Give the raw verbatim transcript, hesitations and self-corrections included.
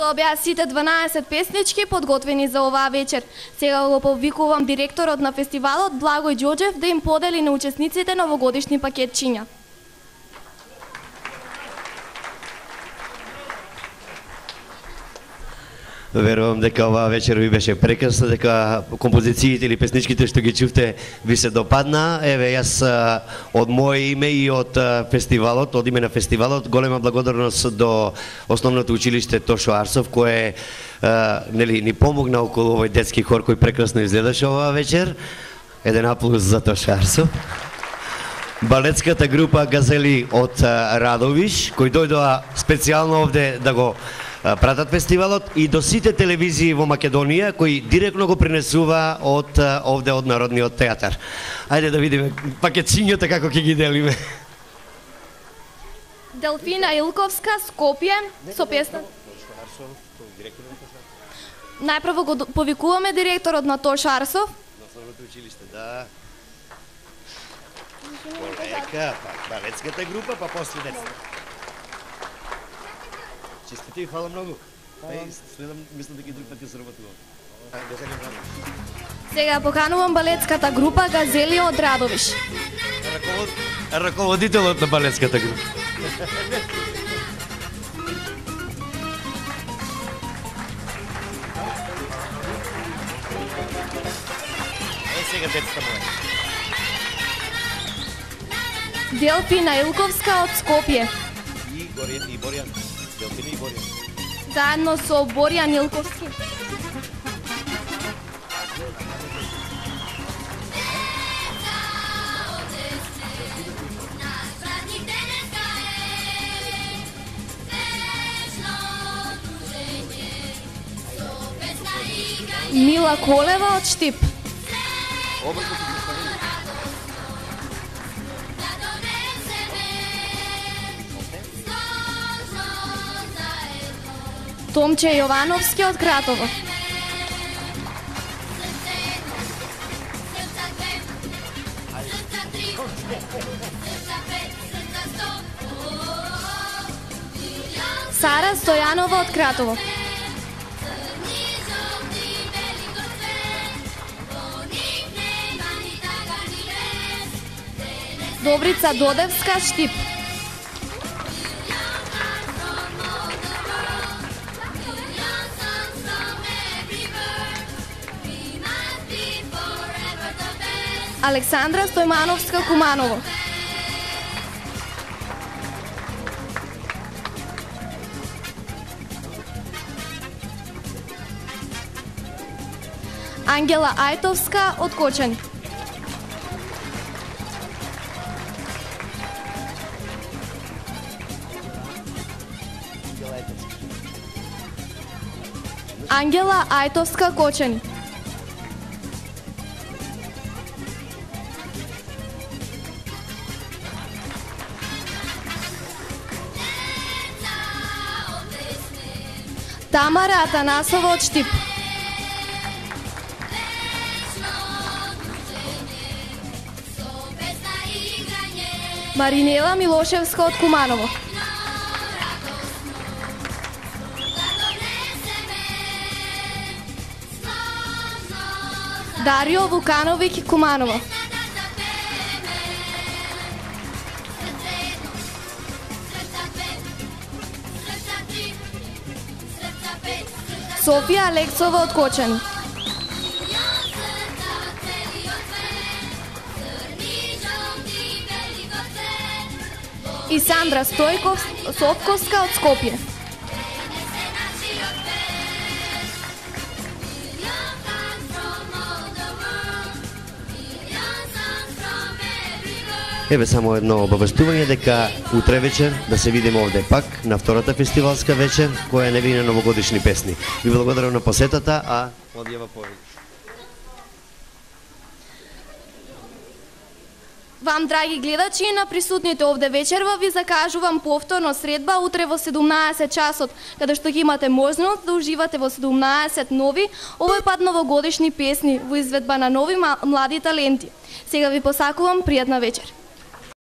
Тоа беа сите дванаесет песнички подготвени за оваа вечер. Сега го повикувам директорот на фестивалот Благој Ѓоѓев да им подели на учесниците новогодишни пакетчиња. Верувам дека оваа вечер ви беше прекрасна, дека композициите или песничките што ги чувте ви се допадна. Еве, јас од моје име и од фестивалот, од име на фестивалот, голема благодарност до Основното училиште Тошо Арсов, кое нели ни помогна околу овој детски хор кој прекрасно изгледаше оваа вечер. Еден аплауз за Тошо Арсов. Балетската група Газели од Радовиш, кои дојдоа специјално овде да го пратат фестивалот, и до сите телевизии во Македонија кои директно го пренесува од овде од Народниот театар. Ајде да видиме пакетчињата како ќе ги делиме. Делфина Илковска, Скопје, со песна. Најпрво го повикуваме директорот на Тошо Арсов. На Основното училиште, да. Полека, па балетската група, па после децата. Честите и фала многу. Следам, мислам дека и друг пат ќе сработувам. Сега поканувам балетската група Газели од Радовиш. Раководителот на балетската група. Е, сега децата моја. Делфина Илковска од Скопје. И Горијан и Боријан. Делфина и Боријан. Заедно со Боријан Илковски. Мила Колева од Штип. Томче Јовановски од Кратово. Сара Стојанова од Кратово. Добрица Додевска, Штип. Александра Стојмановска, Куманово. Ангела Ајтовска од Кочани. Ангела Ајтовска, Кочани. Тамара Атанасова од Штип. Маринела Милошевска од Куманово. Дарио Вукановиќ, Куманово. Софија Алексова од Кочани. И Сандра Стојков Совковска од Скопје. Еве само едно обавестување дека утре вечер да се видиме овде пак на втората фестивалска вечер која е невина новогодишни песни. Ви благодарам на посетата, а одјава повеќе. Вам, драги гледачи, и на присутните овде вечерва ви закажувам повторно средба утре во седумнаесет часот, каде што ќе имате можност да уживате во седумнаесет нови, овој пат новогодишни песни во изведба на нови млади таленти. Сега ви посакувам пријатна вечер.